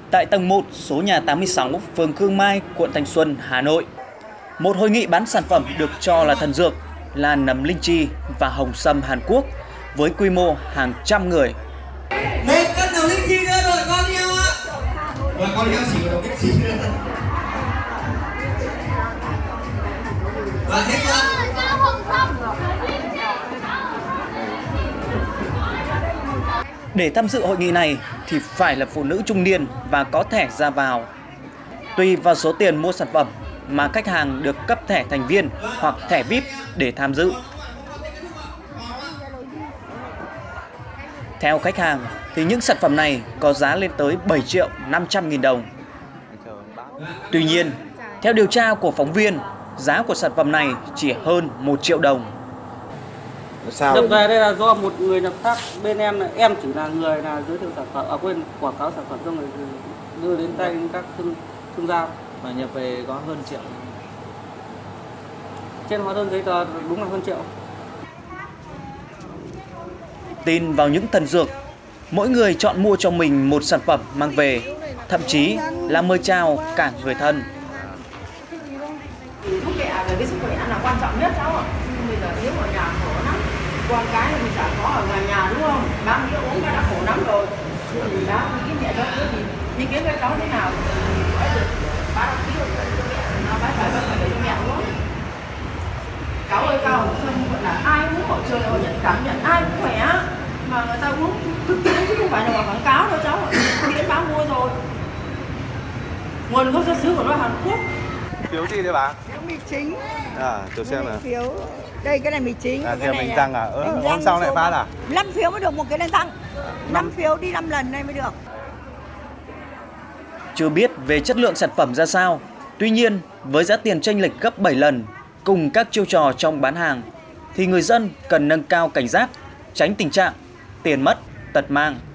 Tại tầng 1, số nhà 86, phường Khương Mai, quận Thanh Xuân, Hà Nội. Một hội nghị bán sản phẩm được cho là thần dược là nấm linh chi và hồng sâm Hàn Quốc với quy mô hàng trăm người. Một cân nấm linh chi nữa rồi con yêu ạ. Và con yêu chỉ có nấm linh chi nữa. Và hết chưa? Để tham dự hội nghị này thì phải là phụ nữ trung niên và có thẻ ra vào. Tùy vào số tiền mua sản phẩm mà khách hàng được cấp thẻ thành viên hoặc thẻ VIP để tham dự. Theo khách hàng thì những sản phẩm này có giá lên tới 7.500.000 đồng. Tuy nhiên, theo điều tra của phóng viên, giá của sản phẩm này chỉ hơn 1 triệu đồng. Nhập về đây là do một người nhập khác, bên em chỉ là người giới thiệu sản phẩm, quảng cáo sản phẩm cho người đưa đến tay các thương gia. Mà nhập về có hơn triệu. Trên hóa đơn giấy tờ đúng là hơn triệu. Tin vào những thần dược, mỗi người chọn mua cho mình một sản phẩm mang về, thậm chí là mời chào cả người thân. Thuốc kẹo về cái sức khỏe là quan trọng nhất cháu ạ. Bây giờ nếu ở nhà khổ lắm, con cái thì mình chả có ở nhà đúng không? Bác nghĩa uống cái đã khổ lắm rồi. Thì bác nghĩ mẹ cho thì ý kiến với cháu thế nào? Bác đã ký rồi cho mẹ, bác phải để cho mẹ uống. Cháu ơi, Cao Hồng Sâm gọi là ai muốn hỗ trợ họ nhận cảm nhận ai cũng khỏe mà người ta uống thực tế chứ không phải là quảng cáo đâu cháu ạ. Miễn bác mua rồi. Nguồn gốc xuất xứ của nó Hàn Quốc. Phiếu gì đấy bà? Phiếu mì chính. À, tôi xem nào. Phiếu. Đây cái này mì chính. À, cái này mình tăng à? Hôm sau lại phát à? 5 phiếu mới được một cái lên tăng. 5 phiếu đi 5 lần này mới được. Chưa biết về chất lượng sản phẩm ra sao. Tuy nhiên, với giá tiền chênh lệch gấp 7 lần cùng các chiêu trò trong bán hàng thì người dân cần nâng cao cảnh giác, tránh tình trạng tiền mất, tật mang.